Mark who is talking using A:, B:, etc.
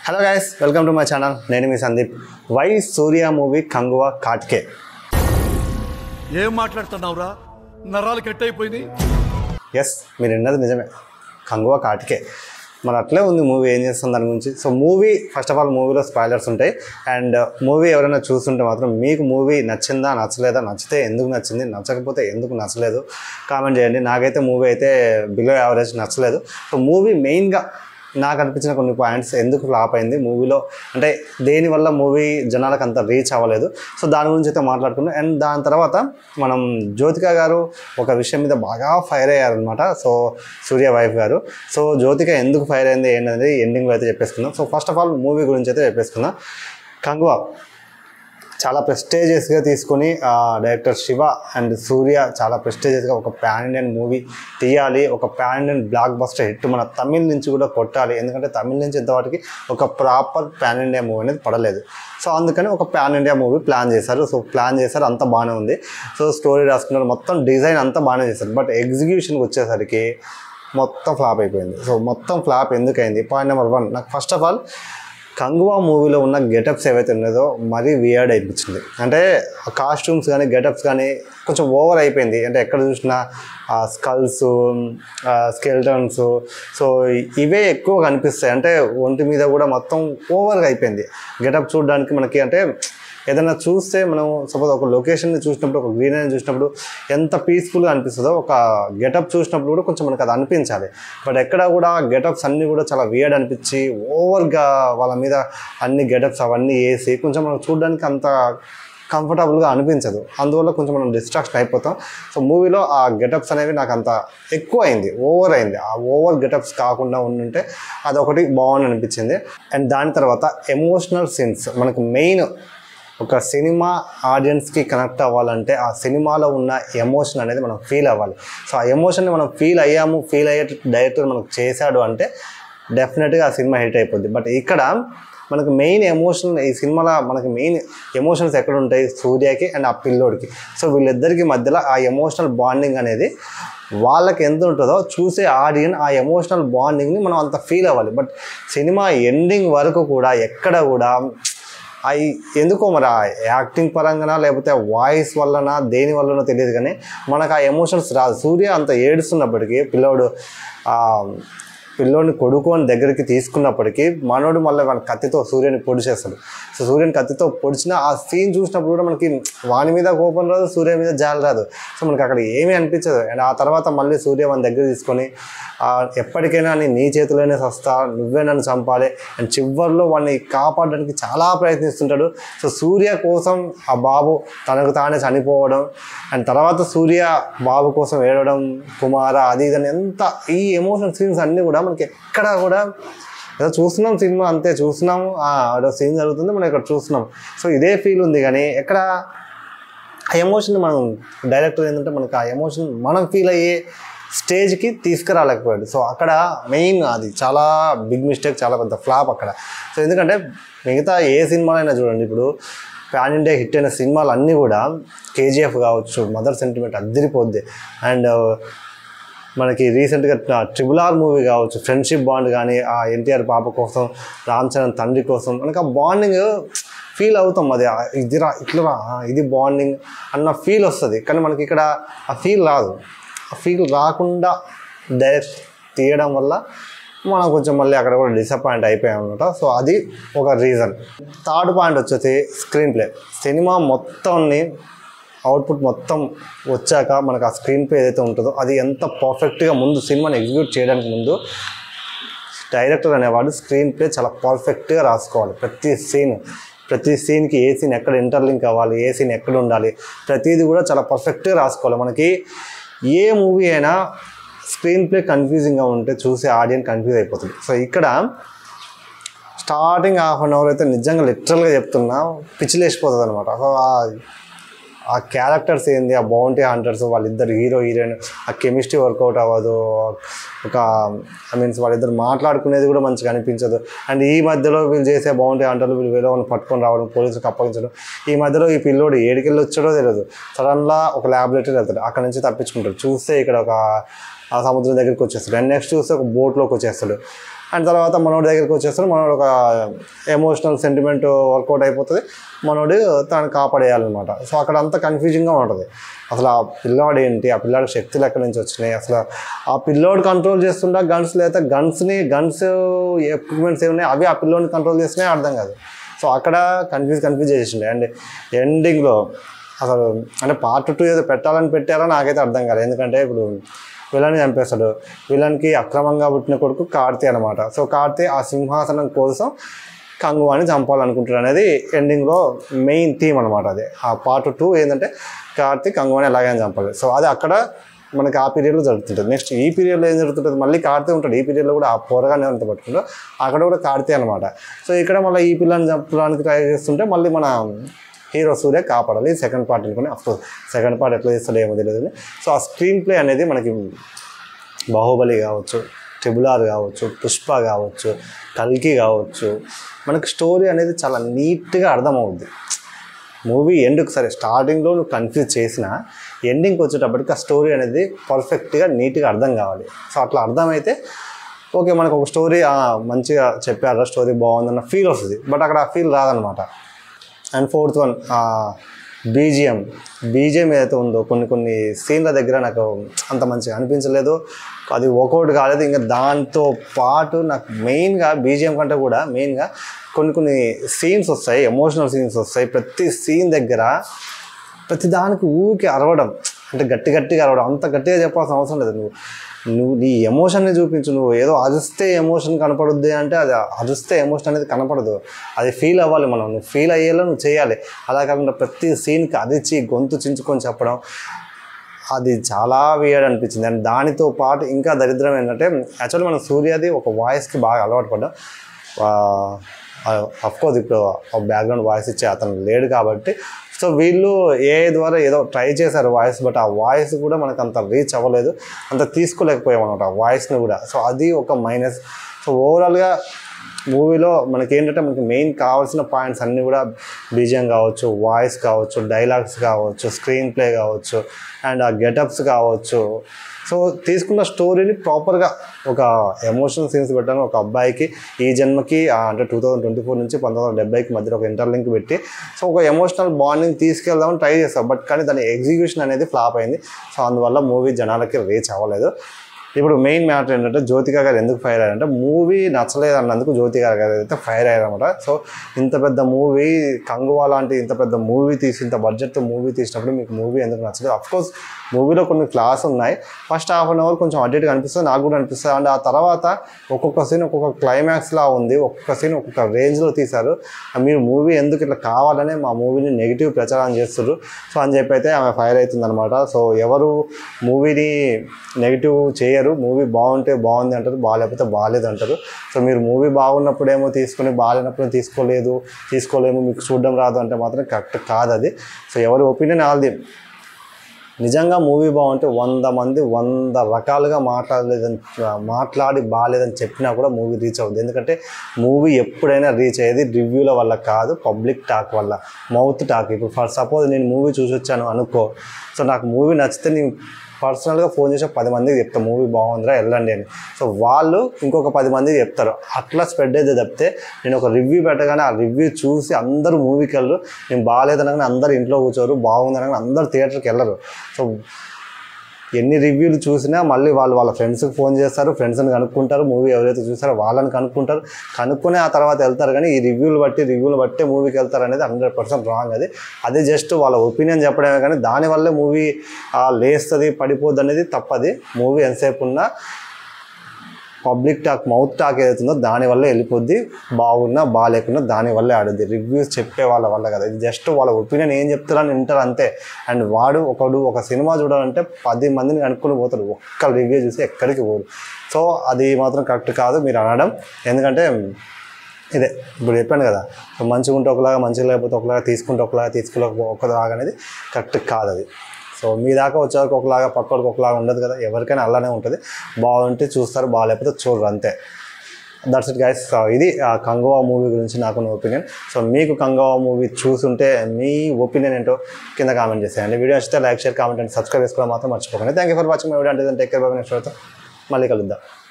A: Hello guys, welcome to my channel. నేను మీ Sandeep. Why Suriya movie Kanguva కాట్కే.
B: ఏం మాట్లాడుతున్నావురా? నరాలు కట్ అయిపోయింది.
A: ఎస్, మీరు విన్నది నిజమే. కంగువా కాట్కే మరి అట్లే ఉంది మూవీ. ఏం చేస్తుంది దాని గురించి? So movie first of all మూవీలో స్పాయిలర్స్ ఉంటాయి. అండ్ మూవీ ఎవరైనా చూస్తుంటే మాత్రం మీకు మూవీ నచ్చిందా నచ్చలేదా, నచ్చితే ఎందుకు నచ్చింది, నచ్చకపోతే ఎందుకు నచ్చలేదు కామెంట్ చేయండి. నాకైతే మూవీ అయితే బిలో యావరేజ్ నచ్చలేదు. సో మూవీ మెయిన్గా నాకు అనిపించిన కొన్ని పాయింట్స్ ఎందుకు ఫ్లాప్ అయింది మూవీలో, అంటే దేనివల్ల మూవీ జనాలకు అంత రీచ్ అవ్వలేదు. సో దాని గురించి అయితే మాట్లాడుకున్నాం. అండ్ దాని తర్వాత మనం జ్యోతిక గారు ఒక విషయం మీద బాగా ఫైర్ అయ్యారనమాట. సో సూర్య వైఫ్ గారు. సో జ్యోతిక ఎందుకు ఫైర్ అయింది ఏంటనేది ఎండింగ్లో అయితే చెప్పేసుకుందాం. So first of all movie గురించి అయితే చెప్పేసుకుందాం. కంగువా చాలా ప్రెస్టేజియస్గా తీసుకొని డైరెక్టర్ శివ అండ్ సూర్య చాలా ప్రెస్టేజియస్గా ఒక పాన్ ఇండియన్ మూవీ తీయాలి, ఒక pan Indian blockbuster hit మన తమిళ్ నుంచి కూడా కొట్టాలి. ఎందుకంటే తమిళ్ నుంచి ఇంతవాటికి ఒక ప్రాపర్ పాన్ ఇండియా మూవీ అనేది పడలేదు. సో అందుకని ఒక పాన్ ఇండియా మూవీ ప్లాన్ చేశారు. సో ప్లాన్ చేశారు, అంతా బాగానే ఉంది. సో స్టోరీ రాసుకున్నారు, మొత్తం డిజైన్ అంతా బాగానే చేశారు. బట్ ఎగ్జిక్యూషన్కి వచ్చేసరికి మొత్తం ఫ్లాప్ అయిపోయింది. సో మొత్తం ఫ్లాప్ ఎందుకైంది? పాయింట్ నెంబర్ 1, నాకు ఫస్ట్ ఆఫ్ ఆల్ కంగువా మూవీలో ఉన్న గెటప్స్ ఏవైతే ఉన్నాయో మరీ వియర్డ్ అనిపించింది. అంటే కాస్ట్యూమ్స్ కానీ గెటప్స్ కానీ కొంచెం ఓవర్ అయిపోయింది. అంటే ఎక్కడ చూసినా స్కల్స్, స్కెల్టన్స్, సో ఇవే ఎక్కువ కనిపిస్తాయి. అంటే ఒంటి మీద కూడా మొత్తం ఓవర్గా అయిపోయింది గెటప్ చూడడానికి. మనకి అంటే ఏదైనా చూస్తే మనం సపోజ్ ఒక లొకేషన్ని చూసినప్పుడు, ఒక గ్రీనరీ చూసినప్పుడు ఎంత పీస్ఫుల్గా అనిపిస్తుందో ఒక గెటప్ చూసినప్పుడు కూడా కొంచెం మనకు అది అనిపించాలి. బట్ ఎక్కడ కూడా గెటప్స్ అన్నీ కూడా చాలా వియర్డ్ అనిపించి ఓవర్గా వాళ్ళ మీద అన్ని గెటప్స్ అవన్నీ వేసి కొంచెం మనం చూడడానికి అంత కంఫర్టబుల్గా అనిపించదు. అందువల్ల కొంచెం మనం డిస్ట్రాక్షన్ అయిపోతాం. సో మూవీలో ఆ గెటప్స్ అనేవి నాకు అంత ఎక్కువ అయింది, ఓవర్ అయింది. ఆ ఓవర్ గెటప్స్ కాకుండా ఉండుంటే అదొకటి బాగుంది అనిపించింది. అండ్ దాని తర్వాత ఎమోషనల్ సీన్స్. మనకు మెయిన్ ఒక సినిమా ఆడియన్స్కి కనెక్ట్ అవ్వాలంటే ఆ సినిమాలో ఉన్న ఎమోషన్ అనేది మనం ఫీల్ అవ్వాలి. సో ఆ ఎమోషన్ని మనం ఫీల్ అయ్యే డైరెక్టర్ మనకు చేశాడు అంటే డెఫినెట్గా ఆ సినిమా హిట్ అయిపోద్ది. బట్ ఇక్కడ మనకు మెయిన్ ఎమోషన్, ఈ సినిమాలో మనకి మెయిన్ ఎమోషన్స్ ఎక్కడ ఉంటాయి? సూర్యకి అండ్ ఆ పిల్లోడికి. సో వీళ్ళిద్దరికి మధ్యలో ఆ ఎమోషనల్ బాండింగ్ అనేది వాళ్ళకి ఎంత ఉంటుందో చూసే ఆడియన్ ఆ ఎమోషనల్ బాండింగ్ని మనం అంత ఫీల్ అవ్వాలి. బట్ సినిమా ఎండింగ్ వరకు కూడా ఎక్కడ కూడా అవి ఎందుకో మరి ఆ యాక్టింగ్ పరంగానా లేకపోతే వాయిస్ వల్లనా దేని వల్లనో తెలియదు, కానీ మనకు ఆ ఎమోషన్స్ రాదు. సూర్య అంత ఏడుస్తున్నప్పటికీ పిల్లోడిని కొడుకోని దగ్గరికి తీసుకున్నప్పటికీ మనోడు మళ్ళీ మన కత్తితో సూర్యుని పొడిచేస్తాడు. సో సూర్యుని కత్తితో పొడిచిన ఆ సీన్ చూసినప్పుడు కూడా మనకి వాని మీద కోపం రాదు, సూర్య మీద జాలి రాదు. సో మనకి అక్కడ ఏమీ అనిపించదు. అండ్ ఆ తర్వాత మళ్ళీ సూర్య మన దగ్గర తీసుకొని ఎప్పటికైనా నీ చేతిలోనే సస్తా, నువ్వే నన్ను చంపాలి అండ్ చివరిలో వాడిని కాపాడడానికి చాలా ప్రయత్నిస్తుంటాడు. సో సూర్య కోసం ఆ బాబు తనకు తానే చనిపోవడం అండ్ తర్వాత సూర్య బాబు కోసం ఏడవడం, కుమార అది ఇదని ఎంత ఈ ఎమోషనల్ సీన్స్ అన్నీ కూడా మనకి ఎక్కడ కూడా ఏదో చూస్తున్నాం సినిమా అంతే, చూస్తున్నాము అదో సీన్ జరుగుతుంది మనం ఇక్కడ చూస్తున్నాం. సో ఇదే ఫీల్ ఉంది, కానీ ఎక్కడ ఆ ఎమోషన్ మనం డైరెక్టర్ ఏంటంటే మనకి ఆ ఎమోషన్ మనం ఫీల్ అయ్యే స్టేజ్కి తీసుకురాలేకపోయాడు. సో అక్కడ మెయిన్ అది చాలా బిగ్ మిస్టేక్, చాలా పెద్ద ఫ్లాప్ అక్కడ. సో ఎందుకంటే మిగతా ఏ సినిమాలైనా చూడండి, ఇప్పుడు పాన్ ఇండియా హిట్ అయిన సినిమాలు అన్నీ కూడా కేజీఎఫ్ కావచ్చు, మదర్ సెంటిమెంట్ అద్దరిపోద్ది. అండ్ మనకి రీసెంట్గా RRR మూవీ కావచ్చు, ఫ్రెండ్షిప్ బాండ్ కానీ ఆ ఎన్టీఆర్ పాప కోసం, రామ్ చరణ్ తండ్రి కోసం మనకు ఆ బాండింగ్ ఫీల్ అవుతాం. అది ఇదిరా ఇట్లా ఇది బాండింగ్ అన్న ఫీల్ వస్తుంది, కానీ మనకి ఇక్కడ ఆ ఫీల్ రాదు. ఆ ఫీల్ రాకుండా డైరెక్ట్ తీయడం వల్ల మనం కొంచెం మళ్ళీ అక్కడ కూడా డిసప్పాయింట్ అయిపోయాం అనమాట. సో అది ఒక రీజన్. థర్డ్ పాయింట్ వచ్చేసి స్క్రీన్ ప్లే. సినిమా మొత్తాన్ని అవుట్పుట్ మొత్తం వచ్చాక మనకు ఆ స్క్రీన్ ప్లే ఏదైతే ఉంటుందో అది ఎంత పర్ఫెక్ట్గా ముందు సినిమాని ఎగ్జిక్యూట్ చేయడానికి ముందు డైరెక్టర్ అనేవాడు స్క్రీన్ ప్లే చాలా పర్ఫెక్ట్గా రాసుకోవాలి. ప్రతి సీన్కి ఏ సీన్ ఎక్కడ ఇంటర్లింక్ అవ్వాలి, ఏ సీన్ ఎక్కడ ఉండాలి, ప్రతిదీ కూడా చాలా పర్ఫెక్ట్గా రాసుకోవాలి. మనకి ఏ మూవీ అయినా స్క్రీన్ ప్లే కన్ఫ్యూజింగ్గా ఉంటే చూసే ఆడియన్స్ కన్ఫ్యూజ్ అయిపోతుంది. సో ఇక్కడ స్టార్టింగ్ హాఫ్ అన్ అవర్ అయితే నిజంగా లిటరల్గా చెప్తున్నా పిచ్చిలేసిపోతుంది అనమాట. సో ఆ క్యారెక్టర్స్ ఏంది, ఆ బౌంటీ హంటర్స్ వాళ్ళిద్దరు హీరో హీరోయిన్ ఆ కెమిస్ట్రీ వర్కౌట్ అవ్వదు. వాళ్ళిద్దరు మాట్లాడుకునేది కూడా మంచిగా అనిపించదు. అండ్ ఈ మధ్యలో వీళ్ళు చేసే బౌంటీ హంటర్లు వీళ్ళు వేరే వాళ్ళని పట్టుకొని రావడం, పోలీసులకు అప్పగించడం, ఈ మధ్యలో ఈ పిల్లోడు ఏడికెళ్ళి వచ్చాడో తెలియదు, సడన్గా ఒక ల్యాబొరేటరీ వెళ్తాడు, అక్కడ నుంచి తప్పించుకుంటాడు. చూస్తే ఇక్కడ ఒక ఆ సముద్రం దగ్గరికి వచ్చేస్తాడు. అండ్ నెక్స్ట్ చూస్తే ఒక బోట్లోకి వచ్చేస్తాడు. అండ్ తర్వాత మనోడి దగ్గరికి వచ్చేస్తారు. మనోడు ఒక ఎమోషనల్ సెంటిమెంట్ వర్కౌట్ అయిపోతుంది. మనోడు తను కాపాడేయాలన్నమాట. సో అక్కడ అంతా కన్ఫ్యూజింగ్గా ఉంటుంది. అసలు ఆ పిల్లాడు ఏంటి, ఆ పిల్లాడి శక్తులు ఎక్కడి నుంచి వచ్చినాయి, అసలు ఆ పిల్లోడు కంట్రోల్ చేస్తుంటే గన్స్ లేదా గన్స్ ఎక్విప్మెంట్స్ ఏమున్నాయి అవి ఆ పిల్లోడిని కంట్రోల్ చేస్తున్నాయి అర్థం కాదు. సో అక్కడ కన్ఫ్యూజ్ చేసిండే. అండ్ ఎండింగ్లో అసలు అంటే పార్ట్ 2 ఏదో పెట్టాలని పెట్టారో నాకైతే అర్థం కాలేదు. ఎందుకంటే ఇప్పుడు విలన్ని చంపేస్తాడు. విలన్కి అక్రమంగా పుట్టిన కొడుకు కార్తీ అనమాట. సో కార్తీ ఆ సింహాసనం కోసం కంగువాని చంపాలనుకుంటాడు అనేది ఎండింగ్లో మెయిన్ థీమ్ అనమాట. అది ఆ పార్ట్ 2 ఏంటంటే కార్తీ కంగువాని ఎలాగైనా చంపాలి. సో అది అక్కడ మనకి ఆ పీరియడ్లో జరుగుతుంటుంది. నెక్స్ట్ ఈ పీరియడ్లో ఏం జరుగుతుంటుంది, మళ్ళీ కార్తీ ఉంటాడు. ఈ పీరియడ్లో కూడా ఆ పోరగానే అంత పట్టుకుంటాడు, అక్కడ కూడా కార్తీ అనమాట. సో ఇక్కడ మళ్ళీ ఈ పిల్లని చంపడానికి ట్రై చేస్తుంటే మళ్ళీ మన హీరో సూర్య కాపాడాలి. సెకండ్ పార్ట్ అనుకుని అఫ్కోర్స్ సెకండ్ పార్ట్ ఎట్లా చేస్తాడో ఏమో తెలియదు. సో ఆ స్క్రీన్ ప్లే అనేది మనకి బాహుబలి కావచ్చు, ట్రిబుల్-ఆర్ కావచ్చు, పుష్ప కావచ్చు, కల్కి కావచ్చు, మనకి స్టోరీ అనేది చాలా నీట్గా అర్థమవుద్ది. మూవీ ఎండ్కి సరే స్టార్టింగ్లో నువ్వు కన్ఫ్యూజ్ చేసినా ఎండింగ్కి వచ్చేటప్పటికి ఆ స్టోరీ అనేది పర్ఫెక్ట్గా నీట్గా అర్థం కావాలి. సో అట్లా అర్థమైతే ఓకే మనకు ఒక స్టోరీ మంచిగా చెప్పారా, స్టోరీ బాగుందన్న ఫీల్ వస్తుంది. బట్ అక్కడ ఆ ఫీల్ రాదనమాట. అండ్ ఫోర్త్ వన్ బీజిఎం ఏదైతే ఉందో కొన్ని సీన్ల దగ్గర నాకు అంత మంచిగా అనిపించలేదు. అది వర్కౌట్ కాలేదు. ఇంకా దాంతో పాటు నాకు మెయిన్గా బీజిఎం కంటే కూడా మెయిన్గా కొన్ని సీన్స్ వస్తాయి, ఎమోషనల్ సీన్స్ వస్తాయి. ప్రతి సీన్ దగ్గర ప్రతి దానికి ఊరికి అరవడం, అంటే గట్టిగా అరవడం. అంత గట్టిగా చెప్పాల్సిన అవసరం లేదు. నువ్వు నీ ఎమోషన్ని చూపించు. నువ్వు ఏదో అరిస్తే ఎమోషన్ కనపడుద్ది అంటే అది అరిస్తే ఎమోషన్ అనేది కనపడదు. అది ఫీల్ అవ్వాలి మనం. నువ్వు ఫీల్ అయ్యేలా నువ్వు చేయాలి. అలా కాకుండా ప్రతి సీన్కి అరిచి గొంతు చించుకొని చెప్పడం అది చాలా వేయడ్ అనిపించింది. అండ్ దానితో పాటు ఇంకా దరిద్రం ఏంటంటే యాక్చువల్లీ మనం సూర్యది ఒక వాయిస్కి బాగా అలవాటు పడ్డాం. అఫ్కోర్స్ ఇప్పుడు బ్యాక్గ్రౌండ్ వాయిస్ ఇచ్చే అతను లేడు కాబట్టి సో వీళ్ళు ఏఐ ద్వారా ఏదో ట్రై చేశారు వాయిస్. బట్ ఆ వాయిస్ కూడా మనకు అంత రీచ్ అవ్వలేదు, అంత తీసుకోలేకపోయాం అనమాట ఆ వాయిస్ని కూడా. సో అది ఒక మైనస్. సో ఓవరాల్గా మూవీలో మనకి ఏంటంటే మనకి మెయిన్ కావాల్సిన పాయింట్స్ అన్నీ కూడా బీజిఎం కావచ్చు, వాయిస్ కావచ్చు, డైలాగ్స్ కావచ్చు, స్క్రీన్ ప్లే కావచ్చు, అండ్ ఆ గెటప్స్ కావచ్చు. సో తీసుకున్న స్టోరీని ప్రాపర్గా ఒక ఎమోషనల్ సీన్స్ పెట్టాను. ఒక అబ్బాయికి ఈ జన్మకి అంటే 2024 నుంచి 1970కి మధ్యలో ఒక ఇంటర్లింక్ పెట్టి సో ఒక ఎమోషనల్ బాండింగ్ తీసుకెళ్దామని ట్రై చేస్తాం. బట్ కానీ దాని ఎగ్జిక్యూషన్ అనేది ఫ్లాప్ అయింది. సో అందువల్ల మూవీ జనాలకి రీచ్ అవ్వలేదు. ఇప్పుడు మెయిన్ మ్యాటర్ ఏంటంటే జ్యోతిక గారు ఎందుకు ఫైర్ అయ్యారంటే మూవీ నచ్చలేదు అన్నందుకు జ్యోతిక గారు అయితే ఫైర్ అయ్యారన్నమాట. సో ఇంత పెద్ద మూవీ కంగువా లాంటి ఇంత పెద్ద మూవీ ఇంత బడ్జెట్తో మూవీ తీసినప్పుడు మీకు మూవీ ఎందుకు నచ్చలేదు? అఫ్కోర్స్ మూవీలో కొన్ని క్లాస్ ఉన్నాయి. ఫస్ట్ హాఫ్ అన్ అవర్ కొంచెం అడ్డేట్గా అనిపిస్తుంది, నాకు కూడా అనిపిస్తుంది. అండ్ ఆ తర్వాత ఒక్కొక్క సీన్ ఒక్కొక్క క్లైమాక్స్లా ఉంది, ఒక్కొక్క సీన్ ఒక్కొక్క రేంజ్లో తీశారు. మీరు మూవీ ఎందుకు ఇట్లా కావాలనే మా మూవీని నెగిటివ్ ప్రచారం చేస్తారు సో అని చెప్పి అయితే ఆమె ఫైర్ అవుతుంది అనమాట. సో ఎవరు మూవీని నెగిటివ్ చేయరు. మూవీ బాగుంటే బాగుంది అంటారు, బాగాలేకపోతే బాగాలేదు అంటారు. సో మీరు మూవీ బాగున్నప్పుడేమో తీసుకుని బాగాలేనప్పుడు తీసుకోలేము, మీకు చూడడం రాదు అంటే మాత్రం కరెక్ట్ కాదు అది. సో ఎవరి ఒపీనియన్ వాళ్ళది. నిజంగా మూవీ బాగుంటే 100 మంది 100 రకాలుగా మాట్లాడి బాగాలేదని చెప్పినా కూడా మూవీ రీచ్ అవుతుంది. ఎందుకంటే మూవీ ఎప్పుడైనా రీచ్ అయ్యేది రివ్యూల వల్ల కాదు, పబ్లిక్ టాక్ వల్ల, మౌత్ టాక్. ఇప్పుడు ఫర్ సపోజ్ నేను మూవీ చూసి వచ్చాను అనుకో, సో నాకు మూవీ నచ్చితే నేను పర్సనల్గా ఫోన్ చేసి 10 మందికి చెప్తాను మూవీ బాగుందిరా వెళ్ళండి అని. సో వాళ్ళు ఇంకొక 10 మందికి చెప్తారు. అట్లా స్ప్రెడ్ అయితే తప్పితే నేను ఒక రివ్యూ పెట్టగానే ఆ రివ్యూ చూసి అందరూ మూవీకి వెళ్ళరు, నేను బాగాలేదనగానే అందరు ఇంట్లో కూర్చోరు, బాగుందనగానే అందరు థియేటర్కి వెళ్ళరు. సో ఎన్ని రివ్యూలు చూసినా మళ్ళీ వాళ్ళ ఫ్రెండ్స్కి ఫోన్ చేస్తారు, ఫ్రెండ్స్ని కనుక్కుంటారు, మూవీ ఎవరైతే చూస్తారో వాళ్ళని కనుక్కుని ఆ తర్వాత వెళ్తారు. కానీ ఈ రివ్యూలు బట్టే మూవీకి వెళ్తారు అనేది 100% రాంగ్. అది జస్ట్ వాళ్ళ ఒపీనియన్ చెప్పడమే కానీ దానివల్లే మూవీ లేస్తుంది పడిపోద్ది అనేది తప్పది. మూవీ ఎంతసేపు ఉన్నా పబ్లిక్ టాక్, మౌత్ టాక్ ఏదైతుందో దానివల్లే వెళ్ళిపోద్ది. బాగున్నా బాగాలేకున్నా దానివల్లే ఆడుద్ది, రివ్యూస్ చెప్పే వాళ్ళ వల్ల కదా. ఇది జస్ట్ వాళ్ళ ఒపీనియన్ ఏం చెప్తారని వింటారు అంతే. అండ్ ఒకడు ఒక సినిమా చూడాలంటే 10 మందిని కనుక్కొని పోతాడు, ఒక్క రివ్యూ చూసి ఎక్కడికి పోడు. సో అది మాత్రం కరెక్ట్ కాదు మీరు అనడం. ఎందుకంటే ఇదే ఇప్పుడు చెప్పాను కదా, సో మంచిగా ఉంటే ఒకలాగా, మంచిగా లేకపోతే ఒకలాగా, తీసుకుంటే ఒకలాగా, ఒకలాగా అనేది కరెక్ట్ కాదు అది. సో మీ దాకా వచ్చేవరకు ఒకలాగా, పక్కడికి ఒకలాగా ఉండదు కదా, ఎవరికైనా అలానే ఉంటుంది. బాగుంటే చూస్తారు, బాగాలేకపోతే చూడరు అంతే. That's it guys. ఇది కంగువా మూవీ గురించి నాకున్న ఒపీనియన్. సో మీకు కంగువా మూవీ చూసుంటే మీ ఒపీనియన్ ఏంటో కింద కామెంట్ చేసేయండి. వీడియో నచ్చితే like, share, comment and subscribe చేసుకోవడం మాత్రం మర్చిపోకండి. Thank you for watching my video. అంటే టేక్ కేర్, బై. నెక్స్ట్ వీడియోతో మళ్ళీ కలుద్దాం.